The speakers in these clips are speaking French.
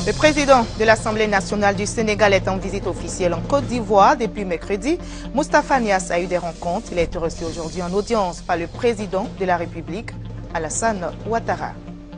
Le président de l'Assemblée nationale du Sénégal est en visite officielle en Côte d'Ivoire depuis mercredi. Moustapha Niasse a eu des rencontres. Il a été reçu aujourd'hui en audience par le président de la République, Alassane Ouattara.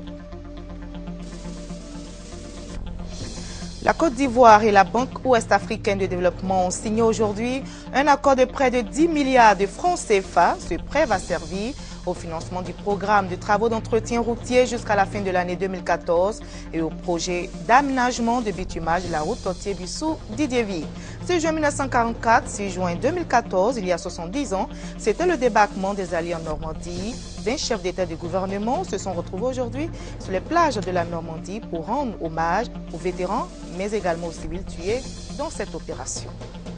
La Côte d'Ivoire et la Banque ouest-africaine de développement ont signé aujourd'hui un accord de près de 10 milliards de francs CFA. Ce prêt va servir au financement du programme de travaux d'entretien routier jusqu'à la fin de l'année 2014 et au projet d'aménagement de bitumage de la route Tortier-Bissou-Didier-Ville. 6 juin 1944, 6 juin 2014, il y a 70 ans, c'était le débarquement des Alliés en Normandie. 20 chefs d'État et de gouvernement se sont retrouvés aujourd'hui sur les plages de la Normandie pour rendre hommage aux vétérans, mais également aux civils tués dans cette opération.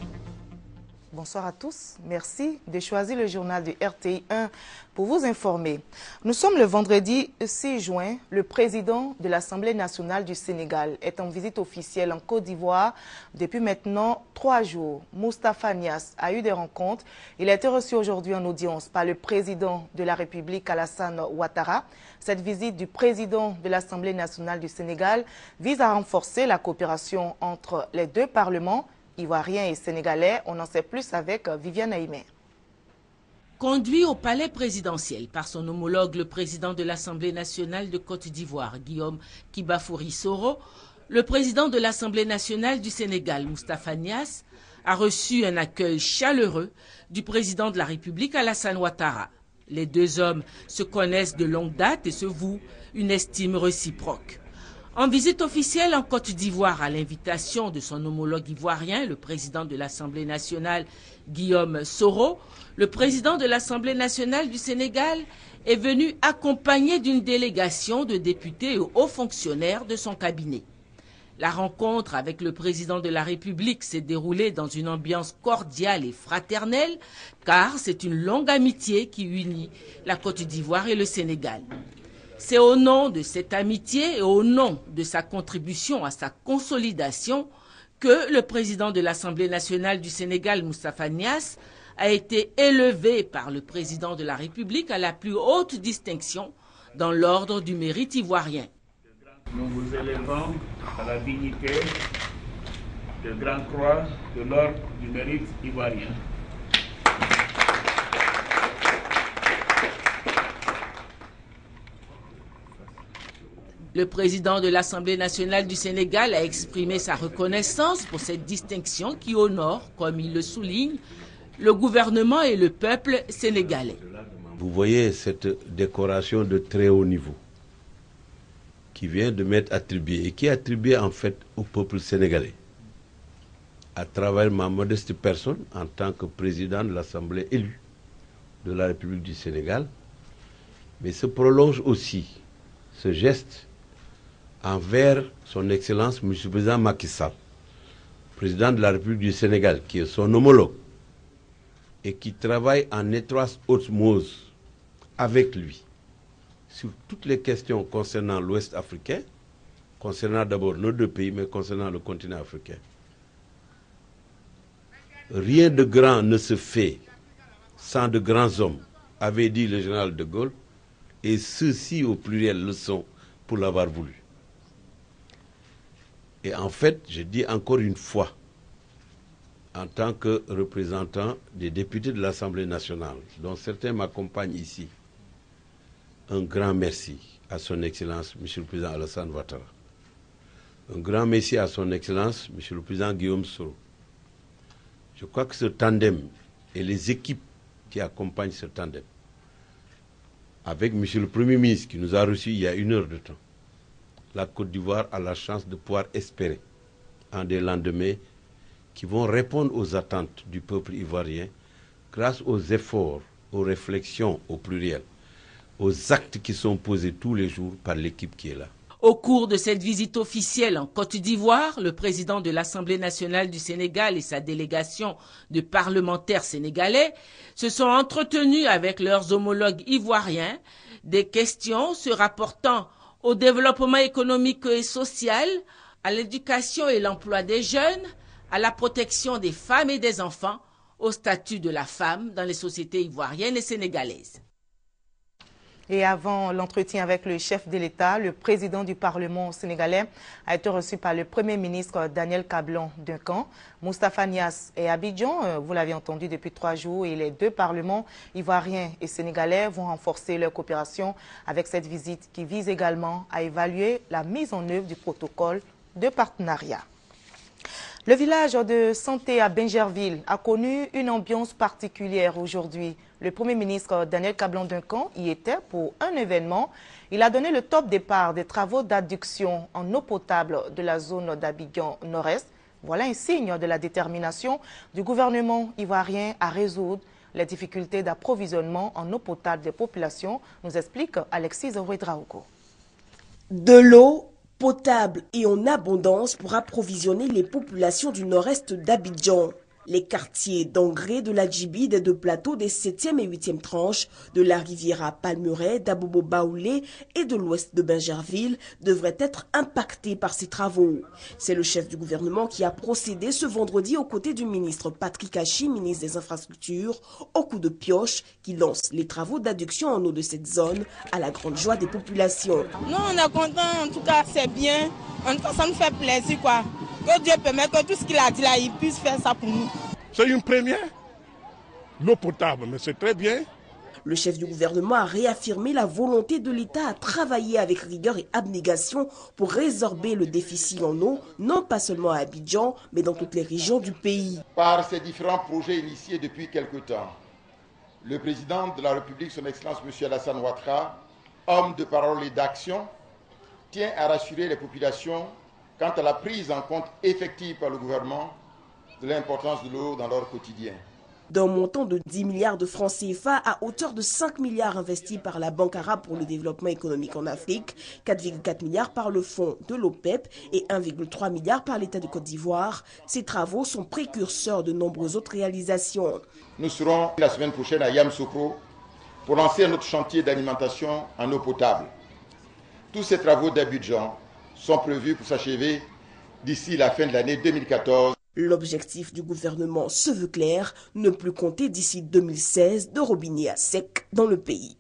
Bonsoir à tous. Merci de choisir le journal du RTI 1 pour vous informer. Nous sommes le vendredi 6 juin. Le président de l'Assemblée nationale du Sénégal est en visite officielle en Côte d'Ivoire depuis maintenant 3 jours. Moustapha Niasse a eu des rencontres. Il a été reçu aujourd'hui en audience par le président de la République, Alassane Ouattara. Cette visite du président de l'Assemblée nationale du Sénégal vise à renforcer la coopération entre les deux parlements, ivoiriens et sénégalais. On en sait plus avec Viviane Aïmé. Conduit au palais présidentiel par son homologue, le président de l'Assemblée nationale de Côte d'Ivoire, Guillaume Kibafouri Soro, le président de l'Assemblée nationale du Sénégal, Moustapha Niasse, a reçu un accueil chaleureux du président de la République, Alassane Ouattara. Les deux hommes se connaissent de longue date et se vouent une estime réciproque. En visite officielle en Côte d'Ivoire à l'invitation de son homologue ivoirien, le président de l'Assemblée nationale, Guillaume Soro, le président de l'Assemblée nationale du Sénégal est venu accompagné d'une délégation de députés et hauts fonctionnaires de son cabinet. La rencontre avec le président de la République s'est déroulée dans une ambiance cordiale et fraternelle, car c'est une longue amitié qui unit la Côte d'Ivoire et le Sénégal. C'est au nom de cette amitié et au nom de sa contribution à sa consolidation que le président de l'Assemblée nationale du Sénégal, Moustapha Niasse, a été élevé par le président de la République à la plus haute distinction dans l'ordre du mérite ivoirien. Nous vous élevons à la dignité de Grand Croix de l'ordre du mérite ivoirien. Le président de l'Assemblée nationale du Sénégal a exprimé sa reconnaissance pour cette distinction qui honore, comme il le souligne, le gouvernement et le peuple sénégalais. Vous voyez cette décoration de très haut niveau qui vient de m'être attribuée et qui est attribuée en fait au peuple sénégalais à travers ma modeste personne en tant que président de l'Assemblée élue de la République du Sénégal. Mais se prolonge aussi ce geste envers son Excellence M. le Président Macky Sall, président de la République du Sénégal, qui est son homologue et qui travaille en étroite osmose avec lui sur toutes les questions concernant l'Ouest africain, concernant d'abord nos deux pays, mais concernant le continent africain. Rien de grand ne se fait sans de grands hommes, avait dit le général de Gaulle, et ceux-ci au pluriel le sont pour l'avoir voulu. Et en fait, je dis encore une fois, en tant que représentant des députés de l'Assemblée nationale, dont certains m'accompagnent ici, un grand merci à son Excellence, M. le Président Alassane Ouattara. Un grand merci à son Excellence, M. le Président Guillaume Soro. Je crois que ce tandem et les équipes qui accompagnent ce tandem, avec M. le Premier ministre qui nous a reçus il y a 1 heure de temps, la Côte d'Ivoire a la chance de pouvoir espérer en des lendemains qui vont répondre aux attentes du peuple ivoirien grâce aux efforts, aux réflexions au pluriel, aux actes qui sont posés tous les jours par l'équipe qui est là. Au cours de cette visite officielle en Côte d'Ivoire, le président de l'Assemblée nationale du Sénégal et sa délégation de parlementaires sénégalais se sont entretenus avec leurs homologues ivoiriens des questions se rapportant au développement économique et social, à l'éducation et l'emploi des jeunes, à la protection des femmes et des enfants, au statut de la femme dans les sociétés ivoiriennes et sénégalaises. Et avant l'entretien avec le chef de l'État, le président du Parlement sénégalais a été reçu par le Premier ministre Daniel Kablan-Duncan. Moustapha Niasse est à Abidjan, vous l'avez entendu depuis 3 jours, et les deux parlements ivoiriens et sénégalais vont renforcer leur coopération avec cette visite qui vise également à évaluer la mise en œuvre du protocole de partenariat. Le village de santé à Bingerville a connu une ambiance particulière aujourd'hui. Le Premier ministre Daniel Kablan-Duncan y était pour un événement. Il a donné le top départ des travaux d'adduction en eau potable de la zone d'Abidjan Nord-Est. Voilà un signe de la détermination du gouvernement ivoirien à résoudre les difficultés d'approvisionnement en eau potable des populations, nous explique Alexis Ouedraogo. De l'eau potable et en abondance pour approvisionner les populations du nord-est d'Abidjan. Les quartiers d'Angré, de la Djibi, des deux plateaux des 7e et 8e tranches, de la Riviera Palmeraie, d'Abobo Baoulé et de l'ouest de Bingerville devraient être impactés par ces travaux. C'est le chef du gouvernement qui a procédé ce vendredi aux côtés du ministre Patrick Hachi, ministre des Infrastructures, au coup de pioche qui lance les travaux d'adduction en eau de cette zone à la grande joie des populations. Nous, on est contents, en tout cas, c'est bien. En tout cas, ça nous fait plaisir, quoi. Que Dieu permette que tout ce qu'il a dit là, il puisse faire ça pour nous. C'est une première. L'eau potable, mais c'est très bien. Le chef du gouvernement a réaffirmé la volonté de l'État à travailler avec rigueur et abnégation pour résorber le déficit en eau, non pas seulement à Abidjan, mais dans toutes les régions du pays. Par ces différents projets initiés depuis quelque temps, le président de la République, son Excellence M. Alassane Ouattara, homme de parole et d'action, tient à rassurer les populations quant à la prise en compte effective par le gouvernement de l'importance de l'eau dans leur quotidien. D'un montant de 10 milliards de francs CFA à hauteur de 5 milliards investis par la Banque arabe pour le développement économique en Afrique, 4,4 milliards par le fonds de l'OPEP et 1,3 milliard par l'État de Côte d'Ivoire, ces travaux sont précurseurs de nombreuses autres réalisations. Nous serons la semaine prochaine à Yamoussoukro pour lancer notre chantier d'alimentation en eau potable. Tous ces travaux d'Abidjan sont prévus pour s'achever d'ici la fin de l'année 2014. L'objectif du gouvernement se veut clair, ne plus compter d'ici 2016 de robinets à sec dans le pays.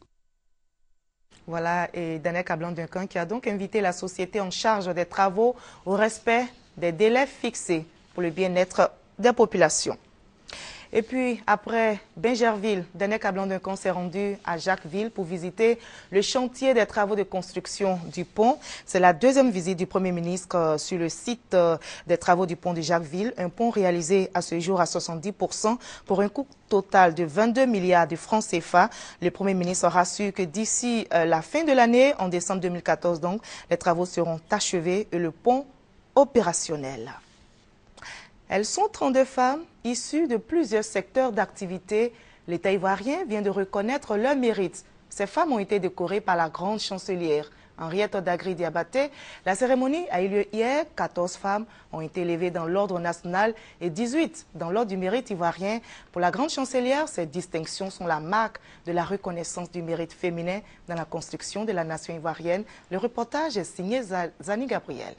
Voilà, et Daniel Kablan-Duncan qui a donc invité la société en charge des travaux au respect des délais fixés pour le bien-être des populations. Et puis, après Bingerville, Daniel Kablan-Duncan s'est rendu à Jacquesville pour visiter le chantier des travaux de construction du pont. C'est la deuxième visite du Premier ministre sur le site des travaux du pont de Jacquesville. Un pont réalisé à ce jour à 70% pour un coût total de 22 milliards de francs CFA. Le Premier ministre rassure que d'ici la fin de l'année, en décembre 2014 donc, les travaux seront achevés et le pont opérationnel. Elles sont 32 femmes issues de plusieurs secteurs d'activité. L'État ivoirien vient de reconnaître leur mérite. Ces femmes ont été décorées par la grande chancelière Henriette Dagri Diabaté. La cérémonie a eu lieu hier. 14 femmes ont été élevées dans l'ordre national et 18 dans l'ordre du mérite ivoirien. Pour la grande chancelière, ces distinctions sont la marque de la reconnaissance du mérite féminin dans la construction de la nation ivoirienne. Le reportage est signé Zani Gabriel.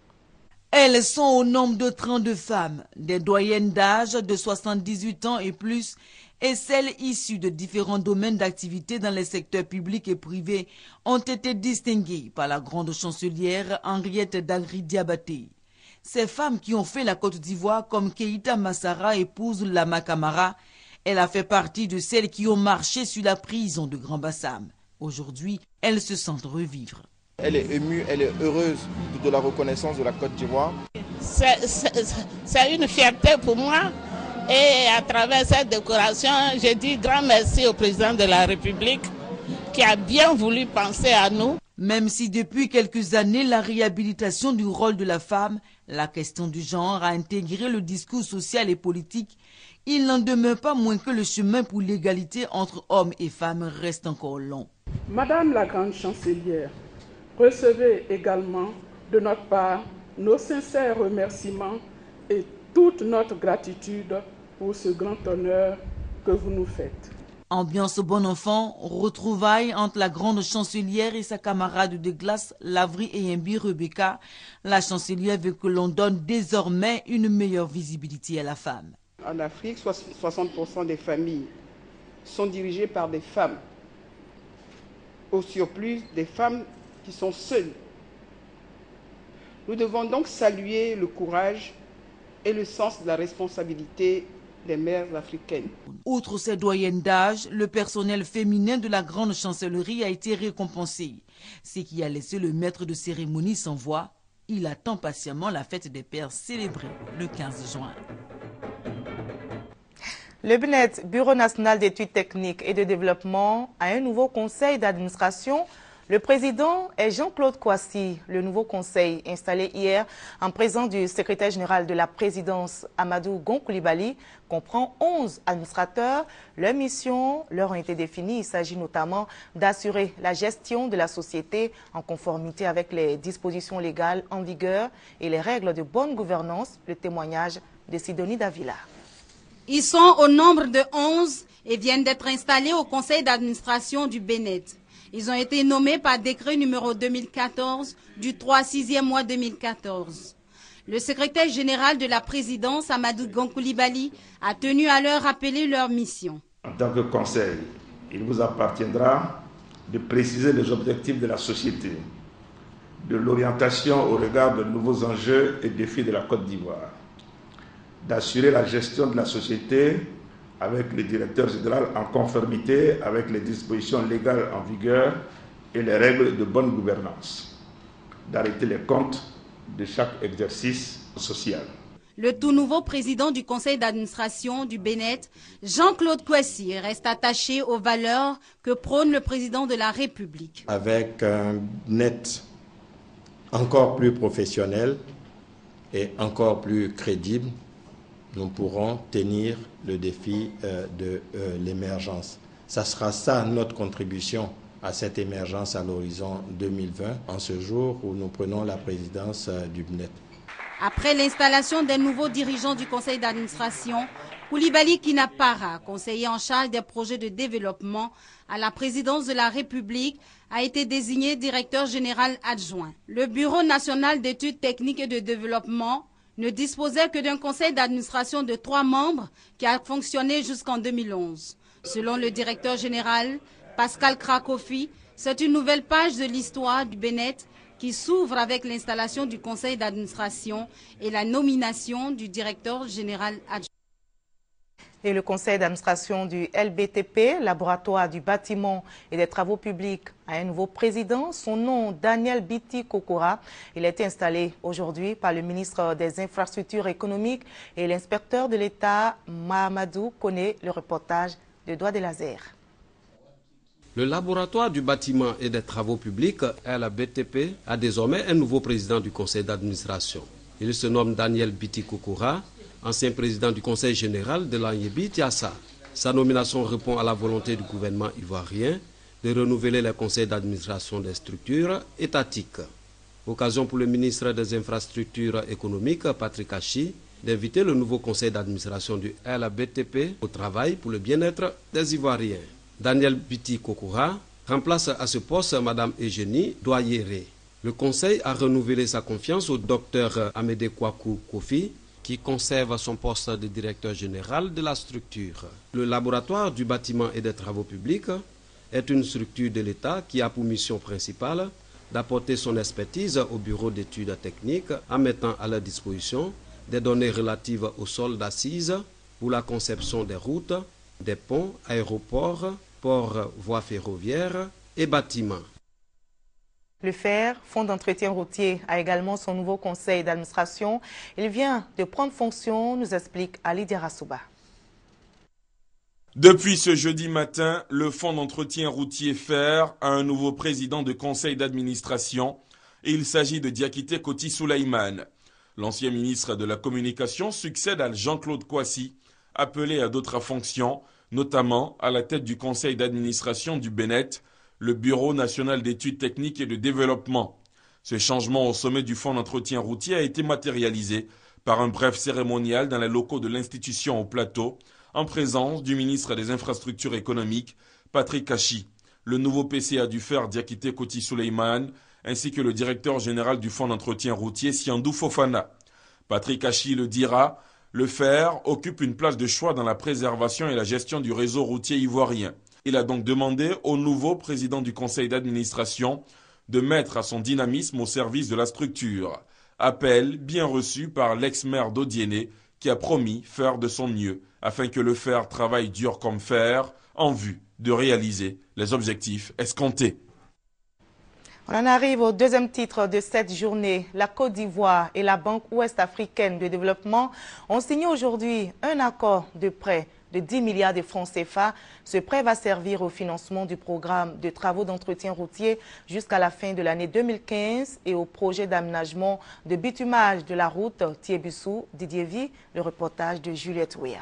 Elles sont au nombre de 32 femmes, des doyennes d'âge de 78 ans et plus, et celles issues de différents domaines d'activité dans les secteurs publics et privés ont été distinguées par la grande chancelière Henriette Dagri Diabaté. Ces femmes qui ont fait la Côte d'Ivoire comme Keïta Massara, épouse Lama Camara, elle a fait partie de celles qui ont marché sur la prison de Grand Bassam. Aujourd'hui, elles se sentent revivre. Elle est émue, elle est heureuse de la reconnaissance de la Côte d'Ivoire. C'est une fierté pour moi et à travers cette décoration, je dis grand merci au président de la République qui a bien voulu penser à nous. Même si depuis quelques années, la réhabilitation du rôle de la femme, la question du genre a intégré le discours social et politique, il n'en demeure pas moins que le chemin pour l'égalité entre hommes et femmes reste encore long. Madame la grande chancelière, recevez également de notre part nos sincères remerciements et toute notre gratitude pour ce grand honneur que vous nous faites. Ambiance bon enfant, retrouvailles entre la grande chancelière et sa camarade de glace, Lavry et Imbi Rebecca. La chancelière veut que l'on donne désormais une meilleure visibilité à la femme. En Afrique, 60% des familles sont dirigées par des femmes. au surplus des femmes qui sont seules. Nous devons donc saluer le courage et le sens de la responsabilité des mères africaines. Outre ces doyennes d'âge, le personnel féminin de la grande chancellerie a été récompensé. Ce qui a laissé le maître de cérémonie sans voix. Il attend patiemment la fête des pères célébrée le 15 juin. Le BNET, Bureau national d'études techniques et de développement, a un nouveau conseil d'administration. Le président est Jean-Claude Kouassi. Le nouveau conseil, installé hier en présence du secrétaire général de la présidence, Amadou Gon Coulibaly, comprend 11 administrateurs. Leurs missions leur ont été définies. Il s'agit notamment d'assurer la gestion de la société en conformité avec les dispositions légales en vigueur et les règles de bonne gouvernance. Le témoignage de Sidonie Davila. Ils sont au nombre de 11 et viennent d'être installés au conseil d'administration du BNET. Ils ont été nommés par décret numéro 2014 du 3/6e mois 2014. Le secrétaire général de la présidence, Amadou Gon Coulibaly, a tenu à leur rappeler leur mission. En tant que conseil, il vous appartiendra de préciser les objectifs de la société, de l'orientation au regard de nouveaux enjeux et défis de la Côte d'Ivoire, d'assurer la gestion de la société avec le directeur général en conformité avec les dispositions légales en vigueur et les règles de bonne gouvernance, d'arrêter les comptes de chaque exercice social. Le tout nouveau président du conseil d'administration du BNET, Jean-Claude Kouassi, reste attaché aux valeurs que prône le président de la République. Avec un BNET encore plus professionnel et encore plus crédible, nous pourrons tenir le défi de l'émergence. Ça sera ça notre contribution à cette émergence à l'horizon 2020, en ce jour où nous prenons la présidence du BNET. Après l'installation des nouveaux dirigeants du conseil d'administration, Coulibaly Kinapara, conseiller en charge des projets de développement à la présidence de la République, a été désigné directeur général adjoint. Le Bureau national d'études techniques et de développement ne disposait que d'un conseil d'administration de 3 membres qui a fonctionné jusqu'en 2011. Selon le directeur général, Pascal Krakofi, c'est une nouvelle page de l'histoire du BNET qui s'ouvre avec l'installation du conseil d'administration et la nomination du directeur général adjoint. Et le conseil d'administration du LBTP, laboratoire du bâtiment et des travaux publics, a un nouveau président. Son nom, Daniel Biti Kokora. Il a été installé aujourd'hui par le ministre des Infrastructures économiques et l'inspecteur de l'État, Mahamadou Kone. Le reportage de Doigt de Laser. Le laboratoire du bâtiment et des travaux publics, LBTP, a désormais un nouveau président du conseil d'administration. Il se nomme Daniel Biti Kokora, ancien président du conseil général de l'Anyebi Tiassa. Sa nomination répond à la volonté du gouvernement ivoirien de renouveler les conseils d'administration des structures étatiques. Occasion pour le ministre des Infrastructures économiques, Patrick Achi, d'inviter le nouveau conseil d'administration du LBTP au travail pour le bien-être des Ivoiriens. Daniel Biti Kokora remplace à ce poste Mme Eugénie Doyeré. Le conseil a renouvelé sa confiance au docteur Amédée Kwaku Kofi, qui conserve son poste de directeur général de la structure. Le laboratoire du bâtiment et des travaux publics est une structure de l'État qui a pour mission principale d'apporter son expertise au bureau d'études techniques en mettant à leur disposition des données relatives au sol d'assises pour la conception des routes, des ponts, aéroports, ports, voies ferroviaires et bâtiments. Le FER, Fonds d'entretien routier, a également son nouveau conseil d'administration. Il vient de prendre fonction, nous explique Ali Diarasouba. Depuis ce jeudi matin, le Fonds d'entretien routier FER a un nouveau président de conseil d'administration et il s'agit de Diakité Koti Souleymane. L'ancien ministre de la Communication succède à Jean-Claude Kouassi, appelé à d'autres fonctions, notamment à la tête du conseil d'administration du BNET, le Bureau national d'études techniques et de développement. Ce changement au sommet du Fonds d'entretien routier a été matérialisé par un bref cérémonial dans les locaux de l'institution au Plateau, en présence du ministre des Infrastructures économiques, Patrick Achi, le nouveau PCA du FER, Diakité Koti Souleymane, ainsi que le directeur général du Fonds d'entretien routier, Siandou Fofana. Patrick Achi le dira, le FER occupe une place de choix dans la préservation et la gestion du réseau routier ivoirien. Il a donc demandé au nouveau président du conseil d'administration de mettre à son dynamisme au service de la structure. Appel bien reçu par l'ex-maire d'Odiéné qui a promis faire de son mieux afin que le fer travaille dur comme fer en vue de réaliser les objectifs escomptés. On en arrive au deuxième titre de cette journée. La Côte d'Ivoire et la Banque ouest-africaine de développement ont signé aujourd'hui un accord de prêt de 10 milliards de francs CFA. Ce prêt va servir au financement du programme de travaux d'entretien routier jusqu'à la fin de l'année 2015 et au projet d'aménagement de bitumage de la route Thiébissou-Didiévi. Le reportage de Juliette Ouéa.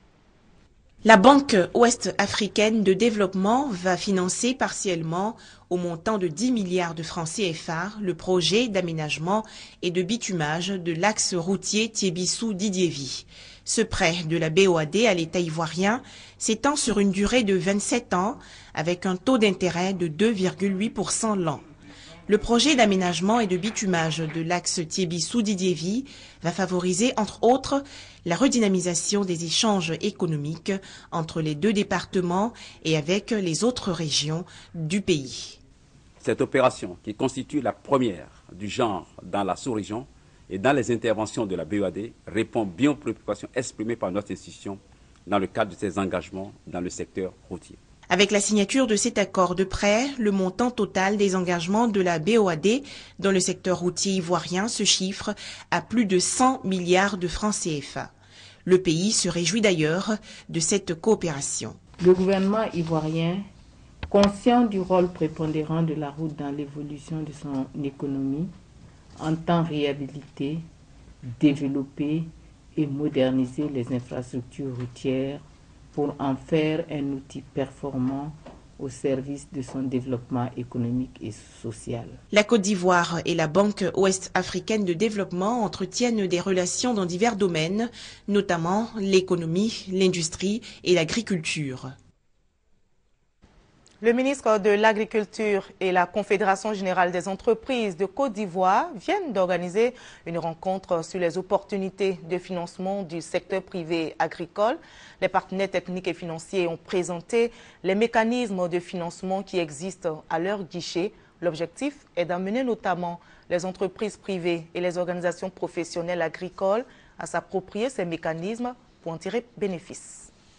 La Banque ouest-africaine de développement va financer partiellement, au montant de 10 milliards de francs CFA, le projet d'aménagement et de bitumage de l'axe routier Thiébissou-Didiévi. Ce prêt de la BOAD à l'État ivoirien s'étend sur une durée de 27 ans avec un taux d'intérêt de 2,8% l'an. Le projet d'aménagement et de bitumage de l'axe Thiébissou-Didiévi va favoriser, entre autres, la redynamisation des échanges économiques entre les deux départements et avec les autres régions du pays. Cette opération, qui constitue la première du genre dans la sous-région et dans les interventions de la BOAD, répond bien aux préoccupations exprimées par notre institution dans le cadre de ses engagements dans le secteur routier. Avec la signature de cet accord de prêt, le montant total des engagements de la BOAD dans le secteur routier ivoirien se chiffre à plus de 100 milliards de francs CFA. Le pays se réjouit d'ailleurs de cette coopération. Le gouvernement ivoirien, conscient du rôle prépondérant de la route dans l'évolution de son économie, entend réhabiliter, développer et moderniser les infrastructures routières pour en faire un outil performant au service de son développement économique et social. La Côte d'Ivoire et la Banque ouest-africaine de développement entretiennent des relations dans divers domaines, notamment l'économie, l'industrie et l'agriculture. Le ministre de l'Agriculture et la Confédération générale des entreprises de Côte d'Ivoire viennent d'organiser une rencontre sur les opportunités de financement du secteur privé agricole. Les partenaires techniques et financiers ont présenté les mécanismes de financement qui existent à leur guichet. L'objectif est d'amener notamment les entreprises privées et les organisations professionnelles agricoles à s'approprier ces mécanismes pour en tirer bénéfice.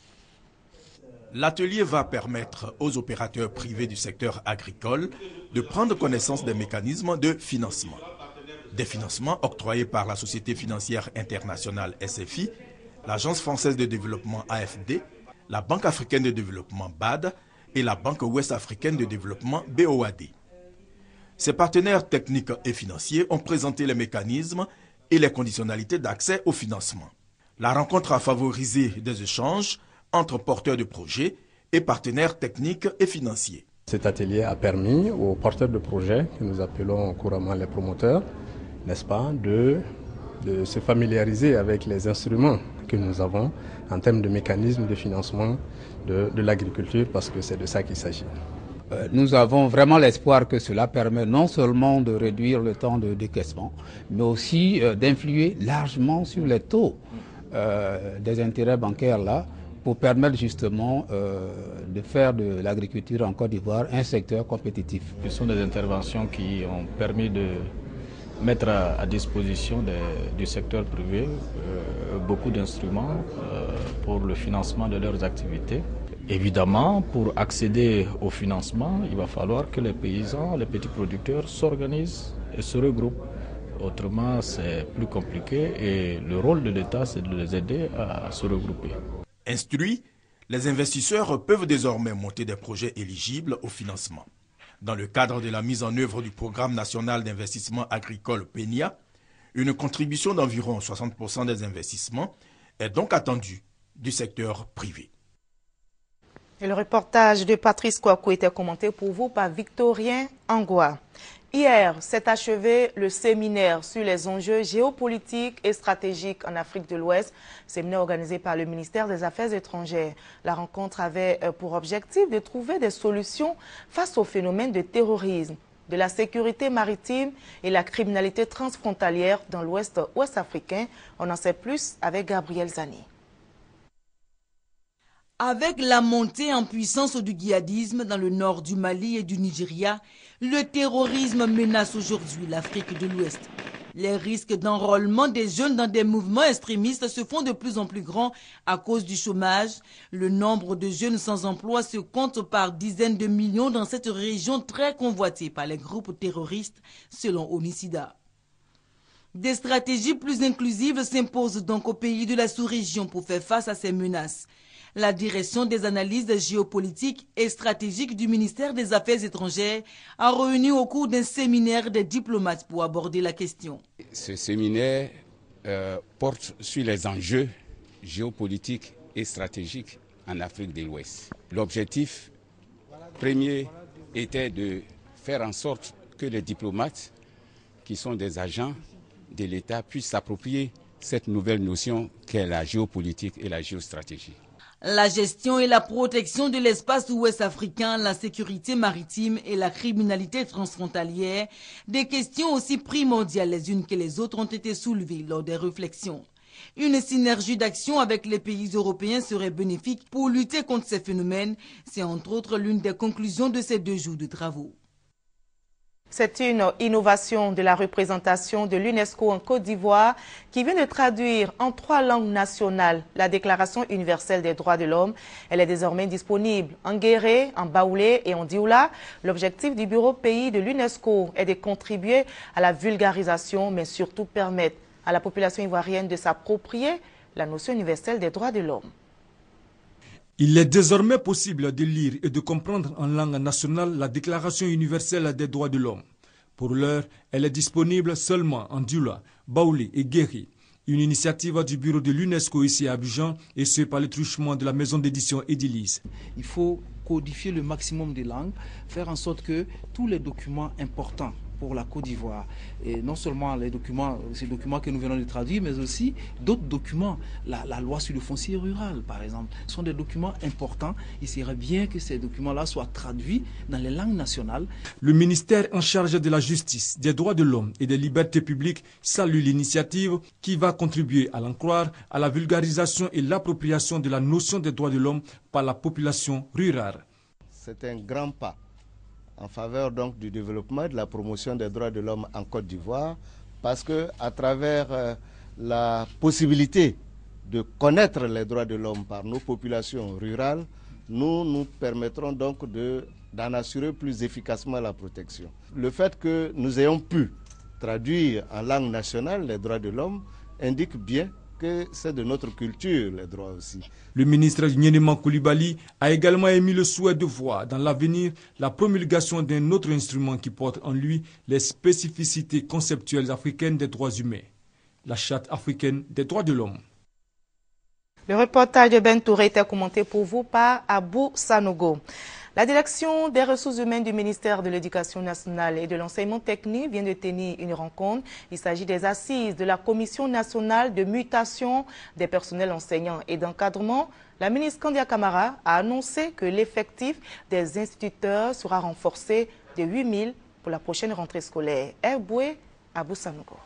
L'atelier va permettre aux opérateurs privés du secteur agricole de prendre connaissance des mécanismes de financement. Des financements octroyés par la Société financière internationale SFI, l'Agence française de développement AFD, la Banque africaine de développement BAD et la Banque ouest-africaine de développement BOAD. Ces partenaires techniques et financiers ont présenté les mécanismes et les conditionnalités d'accès au financement. La rencontre a favorisé des échanges entre porteurs de projets et partenaires techniques et financiers. Cet atelier a permis aux porteurs de projets, que nous appelons couramment les promoteurs, n'est-ce pas, de se familiariser avec les instruments que nous avons en termes de mécanismes de financement de l'agriculture, parce que c'est de ça qu'il s'agit. Nous avons vraiment l'espoir que cela permet non seulement de réduire le temps de décaissement, mais aussi d'influer largement sur les taux des intérêts bancaires là, pour permettre justement de faire de l'agriculture en Côte d'Ivoire un secteur compétitif. Ce sont des interventions qui ont permis de mettre à disposition du secteur privé beaucoup d'instruments pour le financement de leurs activités. Évidemment, pour accéder au financement, il va falloir que les paysans, les petits producteurs s'organisent et se regroupent. Autrement, c'est plus compliqué et le rôle de l'État, c'est de les aider à se regrouper. Instruits, les investisseurs peuvent désormais monter des projets éligibles au financement. Dans le cadre de la mise en œuvre du Programme national d'investissement agricole PENIA, une contribution d'environ 60% des investissements est donc attendue du secteur privé. Et le reportage de Patrice Kouakou était commenté pour vous par Victorien Angoua. Hier s'est achevé le séminaire sur les enjeux géopolitiques et stratégiques en Afrique de l'Ouest, séminaire organisé par le ministère des Affaires étrangères. La rencontre avait pour objectif de trouver des solutions face au phénomène de terrorisme, de la sécurité maritime et la criminalité transfrontalière dans l'Ouest ouest-africain. On en sait plus avec Gabriel Zani. Avec la montée en puissance du djihadisme dans le nord du Mali et du Nigeria, le terrorisme menace aujourd'hui l'Afrique de l'Ouest. Les risques d'enrôlement des jeunes dans des mouvements extrémistes se font de plus en plus grands à cause du chômage. Le nombre de jeunes sans emploi se compte par dizaines de millions dans cette région très convoitée par les groupes terroristes, selon Onicida. Des stratégies plus inclusives s'imposent donc aux pays de la sous-région pour faire face à ces menaces. La direction des analyses géopolitiques et stratégiques du ministère des Affaires étrangères a réuni au cours d'un séminaire des diplomates pour aborder la question. Ce séminaire porte sur les enjeux géopolitiques et stratégiques en Afrique de l'Ouest. L'objectif premier était de faire en sorte que les diplomates, qui sont des agents de l'État, puissent s'approprier cette nouvelle notion qu'est la géopolitique et la géostratégie. La gestion et la protection de l'espace ouest africain, la sécurité maritime et la criminalité transfrontalière, des questions aussi primordiales les unes que les autres ont été soulevées lors des réflexions. Une synergie d'action avec les pays européens serait bénéfique pour lutter contre ces phénomènes. C'est entre autres l'une des conclusions de ces 2 jours de travaux. C'est une innovation de la représentation de l'UNESCO en Côte d'Ivoire qui vient de traduire en 3 langues nationales la Déclaration universelle des droits de l'homme. Elle est désormais disponible en guéré, en baoulé et en dioula. L'objectif du bureau pays de l'UNESCO est de contribuer à la vulgarisation, mais surtout permettre à la population ivoirienne de s'approprier la notion universelle des droits de l'homme. Il est désormais possible de lire et de comprendre en langue nationale la Déclaration universelle des droits de l'homme. Pour l'heure, elle est disponible seulement en dioula, baoulé et guéri. Une initiative du bureau de l'UNESCO ici à Abidjan et ce par le truchement de la maison d'édition Edilis. Il faut codifier le maximum des langues, faire en sorte que tous les documents importants pour la Côte d'Ivoire, et non seulement ces documents que nous venons de traduire, mais aussi d'autres documents, la loi sur le foncier rural par exemple, sont des documents importants. Il serait bien que ces documents-là soient traduits dans les langues nationales. Le ministère en charge de la justice, des droits de l'homme et des libertés publiques salue l'initiative qui va contribuer, à l'en croire, à la vulgarisation et l'appropriation de la notion des droits de l'homme par la population rurale. C'est un grand pas en faveur donc du développement et de la promotion des droits de l'homme en Côte d'Ivoire, parce que à travers la possibilité de connaître les droits de l'homme par nos populations rurales, nous permettrons donc d'en assurer plus efficacement la protection. Le fait que nous ayons pu traduire en langue nationale les droits de l'homme indique bien que c'est de notre culture, les droits aussi. Le ministre Nyeneman Koulibaly a également émis le souhait de voir dans l'avenir la promulgation d'un autre instrument qui porte en lui les spécificités conceptuelles africaines des droits humains, la Charte africaine des droits de l'homme. Le reportage de Ben Touré était commenté pour vous par Abou Sanogo. La direction des ressources humaines du ministère de l'Éducation nationale et de l'enseignement technique vient de tenir une rencontre. Il s'agit des assises de la Commission nationale de mutation des personnels enseignants et d'encadrement. La ministre Kandia Camara a annoncé que l'effectif des instituteurs sera renforcé de 8 000 pour la prochaine rentrée scolaire. Erboué, Abou Sanogo.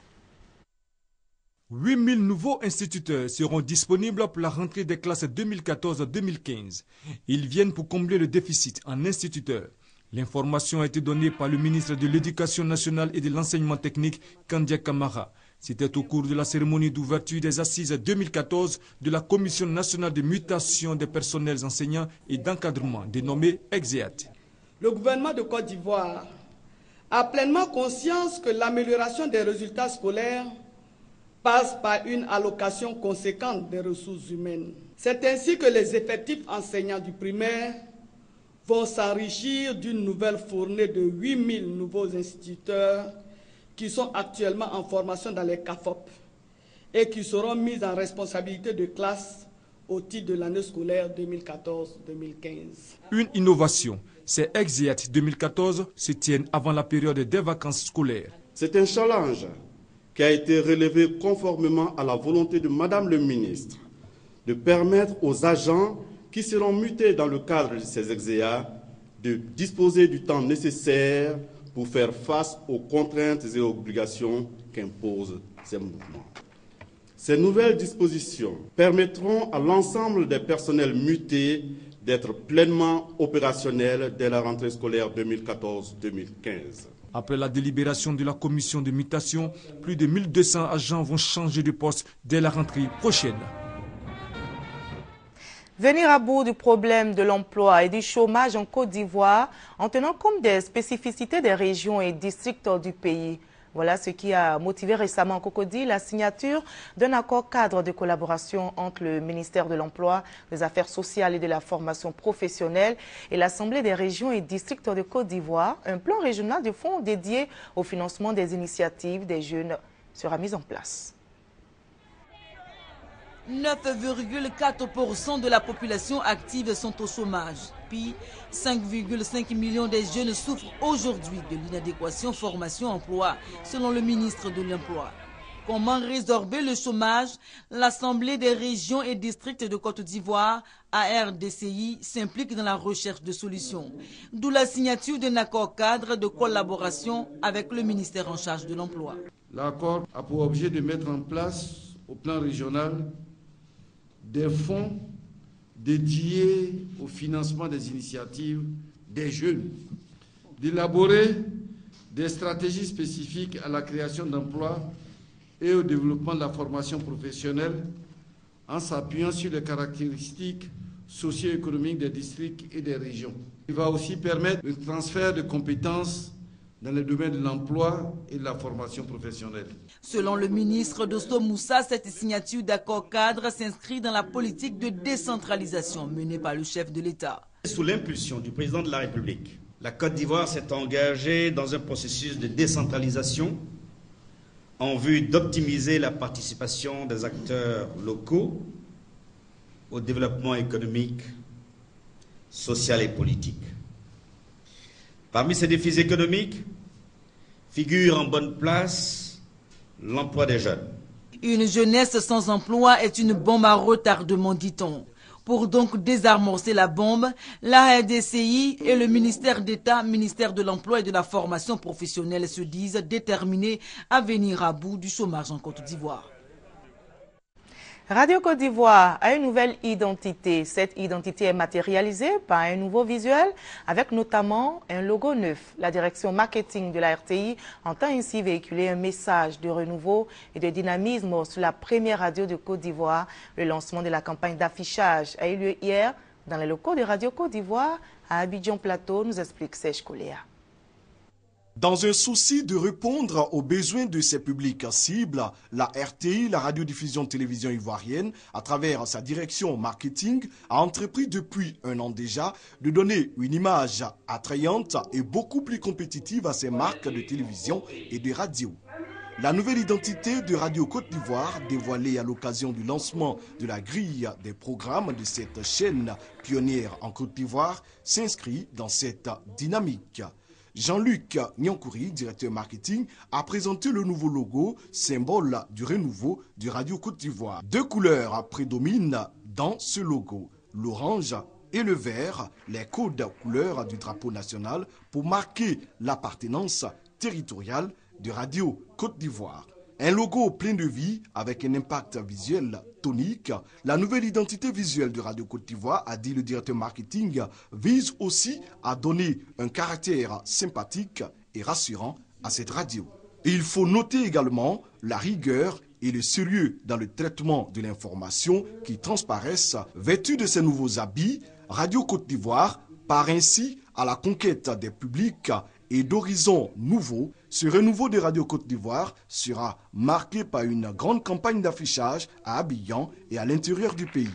8 000 nouveaux instituteurs seront disponibles pour la rentrée des classes 2014-2015. Ils viennent pour combler le déficit en instituteurs. L'information a été donnée par le ministre de l'Éducation nationale et de l'enseignement technique, Kandia Camara. C'était au cours de la cérémonie d'ouverture des assises 2014 de la Commission nationale de mutation des personnels enseignants et d'encadrement, dénommée EXEAT. Le gouvernement de Côte d'Ivoire a pleinement conscience que l'amélioration des résultats scolaires passe par une allocation conséquente des ressources humaines. C'est ainsi que les effectifs enseignants du primaire vont s'enrichir d'une nouvelle fournée de 8 000 nouveaux instituteurs qui sont actuellement en formation dans les CAFOP et qui seront mis en responsabilité de classe au titre de l'année scolaire 2014-2015. Une innovation, ces EXEAT 2014 se tiennent avant la période des vacances scolaires. C'est un challenge qui a été relevé conformément à la volonté de Madame le ministre de permettre aux agents qui seront mutés dans le cadre de ces EXEAT de disposer du temps nécessaire pour faire face aux contraintes et obligations qu'imposent ces mouvements. Ces nouvelles dispositions permettront à l'ensemble des personnels mutés d'être pleinement opérationnels dès la rentrée scolaire 2014-2015. Après la délibération de la commission de mutation, plus de 1200 agents vont changer de poste dès la rentrée prochaine. Venir à bout du problème de l'emploi et du chômage en Côte d'Ivoire en tenant compte des spécificités des régions et districts du pays. Voilà ce qui a motivé récemment en Cocody la signature d'un accord cadre de collaboration entre le ministère de l'Emploi, des Affaires sociales et de la formation professionnelle et l'Assemblée des régions et districts de Côte d'Ivoire. Un plan régional de fonds dédié au financement des initiatives des jeunes sera mis en place. 9,4% de la population active sont au chômage. Puis, 5,5 millions de jeunes souffrent aujourd'hui de l'inadéquation formation-emploi, selon le ministre de l'Emploi. Comment résorber le chômage? L'Assemblée des régions et districts de Côte d'Ivoire, ARDCI, s'implique dans la recherche de solutions. D'où la signature d'un accord cadre de collaboration avec le ministère en charge de l'Emploi. L'accord a pour objet de mettre en place, au plan régional, des fonds dédiés au financement des initiatives des jeunes, d'élaborer des stratégies spécifiques à la création d'emplois et au développement de la formation professionnelle en s'appuyant sur les caractéristiques socio-économiques des districts et des régions. Il va aussi permettre le transfert de compétences dans les domaines de l'emploi et de la formation professionnelle. Selon le ministre Dosso Moussa, cette signature d'accord cadre s'inscrit dans la politique de décentralisation menée par le chef de l'État. Sous l'impulsion du président de la République, la Côte d'Ivoire s'est engagée dans un processus de décentralisation en vue d'optimiser la participation des acteurs locaux au développement économique, social et politique. Parmi ces défis économiques figure en bonne place l'emploi des jeunes. Une jeunesse sans emploi est une bombe à retardement, dit-on. Pour donc désarmer la bombe, la RDCI et le ministère d'État, ministère de l'Emploi et de la formation professionnelle se disent déterminés à venir à bout du chômage en Côte d'Ivoire. Radio Côte d'Ivoire a une nouvelle identité. Cette identité est matérialisée par un nouveau visuel avec notamment un logo neuf. La direction marketing de la RTI entend ainsi véhiculer un message de renouveau et de dynamisme sur la première radio de Côte d'Ivoire. Le lancement de la campagne d'affichage a eu lieu hier dans les locaux de Radio Côte d'Ivoire à Abidjan Plateau, nous explique Serge Coléa. Dans un souci de répondre aux besoins de ses publics cibles, la RTI, la radiodiffusion télévision ivoirienne, à travers sa direction marketing, a entrepris depuis un an déjà de donner une image attrayante et beaucoup plus compétitive à ses marques de télévision et de radio. La nouvelle identité de Radio Côte d'Ivoire, dévoilée à l'occasion du lancement de la grille des programmes de cette chaîne pionnière en Côte d'Ivoire, s'inscrit dans cette dynamique. Jean-Luc Nyankouri, directeur marketing, a présenté le nouveau logo, symbole du renouveau de Radio Côte d'Ivoire. Deux couleurs prédominent dans ce logo, l'orange et le vert, les codes couleurs du drapeau national pour marquer l'appartenance territoriale de Radio Côte d'Ivoire. Un logo plein de vie avec un impact visuel tonique. La nouvelle identité visuelle de Radio Côte d'Ivoire, a dit le directeur marketing, vise aussi à donner un caractère sympathique et rassurant à cette radio. Et il faut noter également la rigueur et le sérieux dans le traitement de l'information qui transparaissent. Vêtus de ces nouveaux habits, Radio Côte d'Ivoire part ainsi à la conquête des publics et d'horizons nouveaux. Ce renouveau de Radio Côte d'Ivoire sera marqué par une grande campagne d'affichage à Abidjan et à l'intérieur du pays.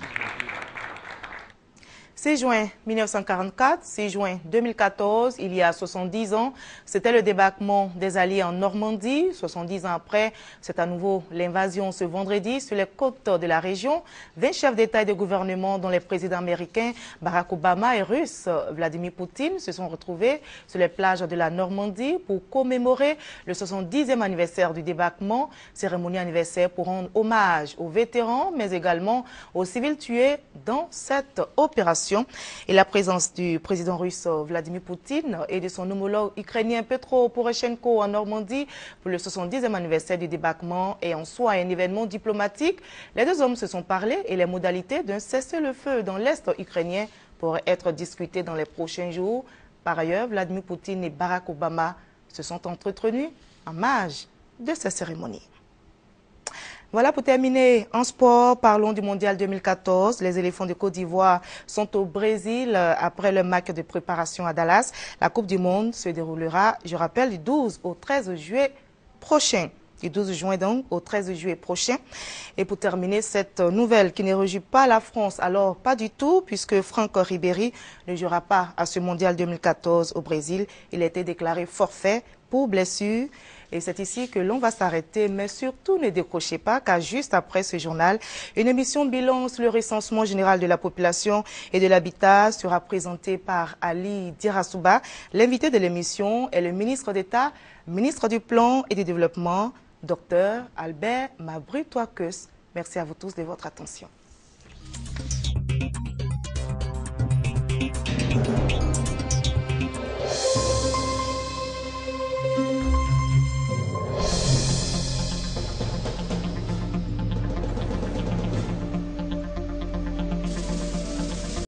6 juin 1944, 6 juin 2014, il y a 70 ans, c'était le débarquement des Alliés en Normandie. 70 ans après, c'est à nouveau l'invasion ce vendredi sur les côtes de la région. 20 chefs d'État et de gouvernement, dont les présidents américains Barack Obama et russe Vladimir Poutine, se sont retrouvés sur les plages de la Normandie pour commémorer le 70e anniversaire du débarquement. Cérémonie anniversaire pour rendre hommage aux vétérans, mais également aux civils tués dans cette opération. population et la présence du président russe Vladimir Poutine et de son homologue ukrainien Petro Poroshenko en Normandie pour le 70e anniversaire du débarquement est en soi un événement diplomatique. Les deux hommes se sont parlé et les modalités d'un cessez-le-feu dans l'Est ukrainien pourraient être discutées dans les prochains jours. Par ailleurs, Vladimir Poutine et Barack Obama se sont entretenus en marge de cette cérémonie. Voilà pour terminer. En sport, parlons du Mondial 2014. Les éléphants de Côte d'Ivoire sont au Brésil après le match de préparation à Dallas. La Coupe du Monde se déroulera, je rappelle, du 12 au 13 juillet prochain. Du 12 juin donc au 13 juillet prochain. Et pour terminer, cette nouvelle qui ne réjouit pas la France, alors pas du tout, puisque Franck Ribéry ne jouera pas à ce Mondial 2014 au Brésil. Il a été déclaré forfait pour blessure. Et c'est ici que l'on va s'arrêter, mais surtout ne décrochez pas, car juste après ce journal, une émission bilan sur le recensement général de la population et de l'habitat sera présentée par Ali Dirasouba. L'invité de l'émission est le ministre d'État, ministre du Plan et du Développement, Dr Albert Mabry-Touakeus. Merci à vous tous de votre attention.